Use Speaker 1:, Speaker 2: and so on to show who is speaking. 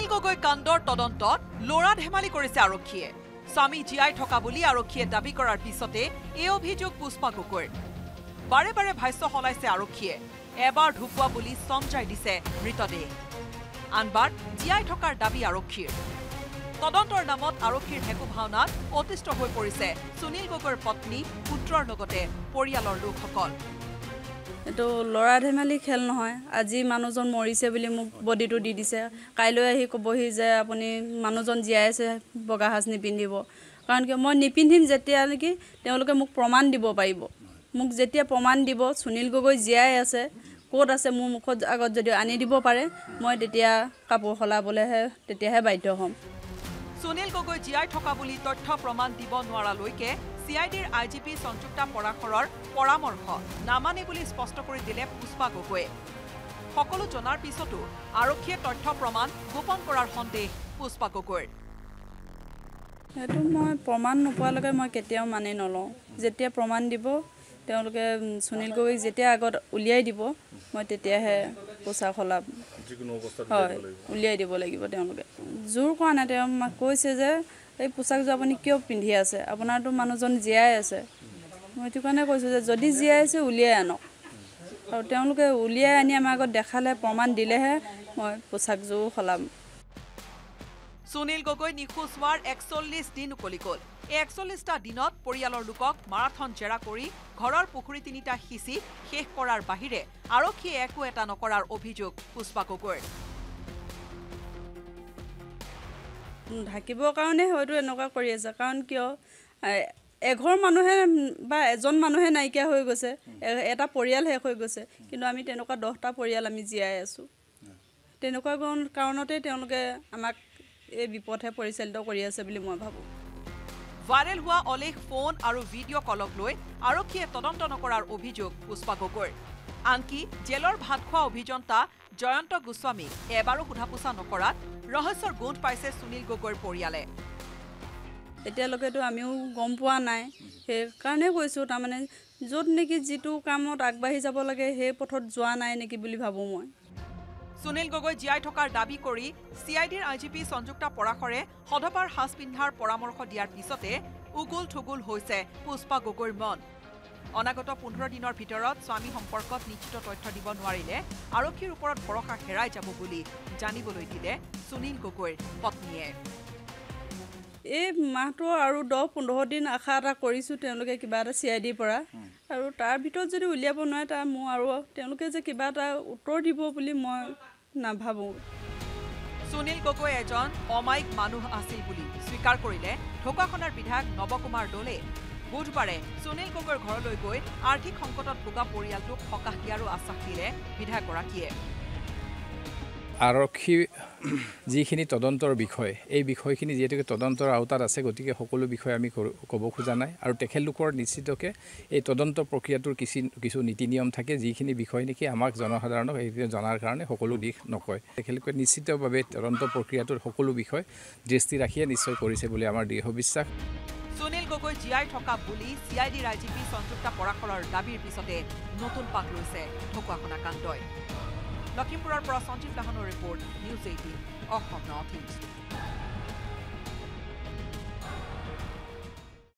Speaker 1: গগৈ কাণ্ডৰ তদন্তত লৰা ধেমালি কৰিছে আৰক্ষীয়ে স্বামী জীয়াই থকা বুলি আৰক্ষীয়ে দাবী কৰাৰ পিছতে এই অভিযোগ পুষ্পা গগৈৰ বাৰে বাৰে ভাষ্য সলাইছে আৰক্ষীয়ে এবাৰ ঢুকুৱা বুলি সমঝাই দিছে মৃতদেহ আনবাৰ জীয়াই থকাৰ দাবী আৰক্ষীৰ তদন্তৰ নামত আৰক্ষীৰ হেকু ভাওনাত অতিষ্ঠ হৈ পৰিছে সুনীল গগৈৰ পত্নী পুত্ৰৰ লগতে পৰিয়ালৰ লোকসকল
Speaker 2: এটো লৰা ধেমালি খেল নহয় আজি মানুহজন মৰিছে বুলি মোক বডিটো দি দিছে কাইলৈ আহি কবহি যে আপুনি মানুহজন জীয়াই আছে বগা হাজ নিপিন্ধিব কাৰণ কি মই নিপিন্ধিম যেতিয়া নেকি তেওঁলোকে মোক প্ৰমাণ দিব পাৰিব মোক যেতিয়া প্ৰমাণ দিব সুনীল গগৈ জীয়াই আছে কোড আছে মোৰ মুখত আগত যদি আনি দিব পাৰে মই তেতিয়া কাপোৰ খলাবলেহে তেতিয়াহে বাধ্য হ'ম
Speaker 1: সুনীল গগৈ জীয়াই থকা বুলি তথ্য প্ৰমাণ দিব নোৱাৰালৈকে CIDৰ IGP সংযুক্তা পৰাখৰৰ পৰামৰ্শ নামানে বুলি স্পষ্ট কৰি দিলে পুষ্পা গগৈয়ে সকলো জনাৰ পিছতো আৰক্ষীয়ে তথ্য প্ৰমাণ গোপন কৰাৰ সন্দেহ পুষ্পা গগৈৰ
Speaker 2: এটো মই প্ৰমাণ নোপোৱালৈকে মই কেতিয়াও মানি নলওঁ যেতিয়া প্ৰমাণ দিব তেওঁলোকে সুনীল গগৈ যেতিয়া আগত উলিয়াই দিব মই তেতিয়াহে পোছাক খলাম যিকোনো অৱস্থাত উলিয়াই দিব লাগিব তেওঁলোকে জোৰ কৰা নাই তেওঁ কৈছে যে এই পোছাকযোৰ আপুনি কিয় পিন্ধি আছে আপোনাৰতো মানুহজন জীয়াই আছে মই এইটো কাৰণে কৈছোঁ যে যদি জীয়াই আছে উলিয়াই আনক আৰু তেওঁলোকে উলিয়াই আনি আমাৰ আগত দেখালে প্ৰমাণ দিলেহে মই পোছাকযোৰ খলাম
Speaker 1: সুনীল গগৈ নিখোজ হোৱাৰ 41 দিন উকলি গ'ল এই 41টা দিনত পৰিয়ালৰ লোকক মাৰাথন জেৰা কৰি ঘৰৰ পুখুৰী তিনিটা সিঁচি শেষ কৰাৰ বাহিৰে আৰক্ষীয়ে একো এটা নকৰাৰ অভিযোগ পুষ্পা গগৈৰ
Speaker 2: ঢাকিবৰ কাৰণে হয়তো এনেকুৱা কৰি আছে কাৰণ কিয় এঘৰ মানুহে বা এজন মানুহে নাইকিয়া হৈ গৈছে এটা পৰিয়াল শেষ হৈ গৈছে কিন্তু আমি তেনেকুৱা 10টা পৰিয়াল আমি জীয়াই আছো তেনেকুৱা কাৰণতে তেওঁলোকে আমাক এই বিপথে পৰিচালিত কৰি আছে বুলি মই ভাবো
Speaker 1: ভাইৰেল হোৱা অলেখ ফোন আৰু ভিডিঅ' কলক লৈ আৰক্ষীয়ে তদন্ত নকৰাৰ অভিযোগ পুষ্পা গগৈৰ আনকি জেলৰ ভাত খোৱা অভিযন্তা জয়ন্ত গোস্বামীক এবাৰো সোধা-পোছা নকৰাত ৰহস্যৰ গোন্ধ পাইছে সুনীল গগৈৰ পৰিয়ালে
Speaker 2: এতিয়ালৈকেতো আমিও গম পোৱা নাই সেইকাৰণে কৈছোঁ তাৰমানে য'ত নেকি যিটো কামত আগবাঢ়ি যাব লাগে সেই পথত যোৱা নাই নেকি বুলি ভাবোঁ মই
Speaker 1: সুনীল গগৈ জীয়াই থকাৰ দাবী কৰি CIDৰ IGP সংযুক্তা পৰাখৰে সদবাৰ সাজ পিন্ধাৰ পৰামৰ্শ দিয়াৰ পিছতে উগুল থুগুল হৈছে পুষ্পা গগৈৰ মন অনাগত 15 দিনৰ ভিতৰত স্বামী সম্পৰ্কত নিশ্চিত তথ্য দিব নোৱাৰিলে আৰক্ষীৰ ওপৰত ভৰসা হেৰাই যাব বুলি জানিবলৈ দিলে সুনীল গগৈৰ পত্নীয়ে
Speaker 2: এই মাহটো আৰু 10-15 দিন আশা এটা কৰিছোঁ তেওঁলোকে কিবা এটা CIDৰ পৰা আৰু তাৰ ভিতৰত যদি উলিয়াব নোৱাৰে তাৰ মোৰ আৰু তেওঁলোকে যে কিবা এটা উত্তৰ দিব বুলি মই নাভাবোঁ
Speaker 1: সুনীল গগৈ এজন অমায়িক মানুহ আছিল বুলি স্বীকাৰ কৰিলে ঢকুৱাখনাৰ বিধায়ক নৱকুমাৰ দলে বুধবাৰে সুনীল গগৈৰ ঘৰলৈ গৈ আৰ্থিক সংকটত ভোগা পৰিয়ালটোক সকাহ দিয়াৰো আশ্বাস দিলে বিধায়কগৰাকীয়ে
Speaker 3: আৰক্ষী যিখিনি তদন্তৰ বিষয় এই বিষয়খিনি যেহেতু তদন্তৰ আওতাত আছে গতিকে সকলো বিষয় আমি ক'ব খোজা নাই আৰু তেখেতলোকৰ নিশ্চিতকে এই তদন্ত প্ৰক্ৰিয়াটোৰ কিছু নীতি নিয়ম থাকে যিখিনি বিষয় নেকি আমাক জনসাধাৰণক এই জনাৰ কাৰণে সকলো দিশ নকয় তেখেতলোকে নিশ্চিতভাৱে তদন্ত প্ৰক্ৰিয়াটোৰ সকলো বিষয় দৃষ্টি ৰাখিয়ে নিশ্চয় কৰিছে বুলি আমাৰ দৃঢ় বিশ্বাস
Speaker 1: সুনীল গগৈ জীয়াই থকা বুলি CIDৰ IGP সংযুক্তা পৰাখৰৰ দাবীৰ পিছতে নতুন পাক লৈছে ঢকুৱাখনা কাণ্ডই লখিমপুৰৰ পৰা সঞ্জীৱ লাহনৰ ৰিপৰ্ট News18 Assam Northeast